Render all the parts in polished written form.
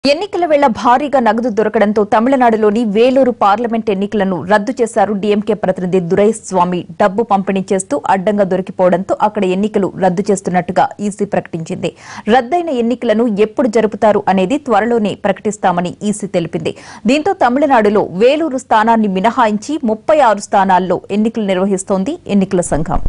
ఎన్నికల వేళ భారీగా నగదు దొరకడంతో తమిళనాడులోని వేలూరు పార్లమెంట్ ఎన్నికలను రద్దు చేశారు డీఎంకే ప్రతినిధి దురైస్వామి. డబ్బు పంపిణీ చేస్తూ అడ్డంగా దొరికిపోవడంతో అక్కడ ఎన్నికలు రద్దు చేస్తున్నట్టుగా ఈసీ ప్రకటించింది. రద్దయిన ఎన్నికలను ఎప్పుడు జరుపుతారు అనేది త్వరలోనే ప్రకటిస్తామని ఈసీ తెలిపింది. దీంతో తమిళనాడులో వేలూరు స్థానాన్ని మినహాయించి 36 స్థానాల్లో ఎన్నికలు నిర్వహిస్తోంది ఎన్నికల సంఘం.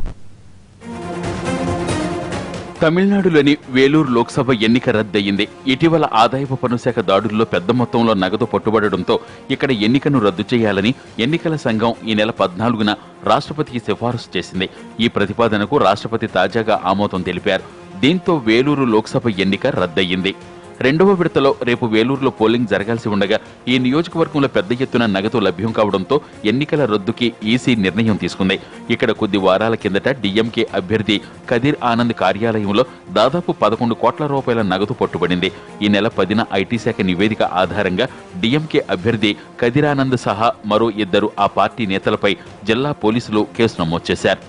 తమిళనాడులోని వేలూరు లోక్సభ ఎన్నిక రద్దయింది. ఇటీవల ఆదాయపు పన్ను శాఖ దాడుల్లో పెద్ద మొత్తంలో నగదు పట్టుబడడంతో ఇక్కడ ఎన్నికను రద్దు చేయాలని ఎన్నికల సంఘం ఈ నెల 14న రాష్ట్రపతికి సిఫారసు చేసింది. ఈ ప్రతిపాదనకు రాష్ట్రపతి తాజాగా ఆమోదం తెలిపారు. దీంతో వేలూరు లోక్సభ ఎన్నిక రద్దయింది. రెండవ విడతలో రేపు వేలూరులో పోలింగ్ జరగాల్సి ఉండగా ఈ నియోజకవర్గంలో పెద్ద ఎత్తున నగదు లభ్యం కావడంతో ఎన్నికల రద్దుకి ఈసీ నిర్ణయం తీసుకుంది. ఇక్కడ కొద్ది వారాల కిందట డీఎంకే అభ్యర్థి కదిర్ ఆనంద్ కార్యాలయంలో దాదాపు 11 కోట్ల రూపాయల నగదు పట్టుబడింది. ఈ నెల 10న ఐటీ శాఖ నివేదిక ఆధారంగా డీఎంకే అభ్యర్థి కదిర్ ఆనంద్ సహా మరో 2 ఆ పార్టీ నేతలపై జిల్లా పోలీసులు కేసు నమోదు చేశారు.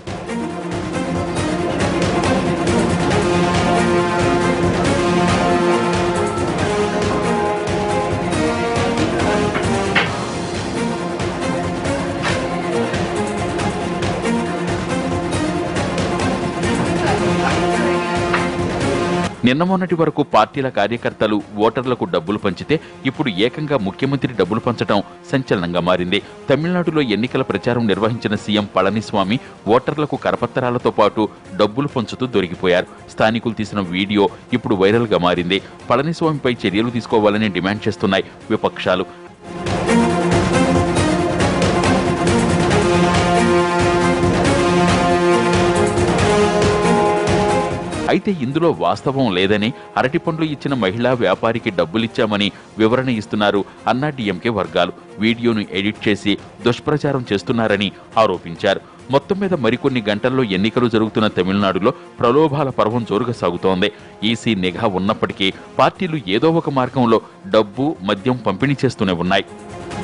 నిన్న మొన్నటి వరకు పార్టీల కార్యకర్తలు ఓటర్లకు డబ్బులు పంచితే ఇప్పుడు ఏకంగా ముఖ్యమంత్రి డబ్బులు పంచడం సంచలనంగా మారింది. తమిళనాడులో ఎన్నికల ప్రచారం నిర్వహించిన సీఎం పళనిస్వామి ఓటర్లకు కరపత్రాలతో పాటు డబ్బులు పంచుతూ దొరికిపోయారు. స్థానికులు తీసిన వీడియో ఇప్పుడు వైరల్ గా మారింది. పళనిస్వామిపై చర్యలు తీసుకోవాలని డిమాండ్ చేస్తున్నాయి విపక్షాలు. అయితే ఇందులో వాస్తవం లేదని, అరటిపండ్లు ఇచ్చిన మహిళా వ్యాపారికి డబ్బులిచ్చామని వివరణ ఇస్తున్నారు అన్నా డీఎంకే వర్గాలు. వీడియోను ఎడిట్ చేసి దుష్ప్రచారం చేస్తున్నారని ఆరోపించారు. మొత్తం మీద మరికొన్ని గంటల్లో ఎన్నికలు జరుగుతున్న తమిళనాడులో ప్రలోభాల పర్వం జోరుగా సాగుతోంది. ఈసీ నిఘా ఉన్నప్పటికీ పార్టీలు ఏదో ఒక మార్గంలో డబ్బు, మద్యం పంపిణీ చేస్తూనే ఉన్నాయి.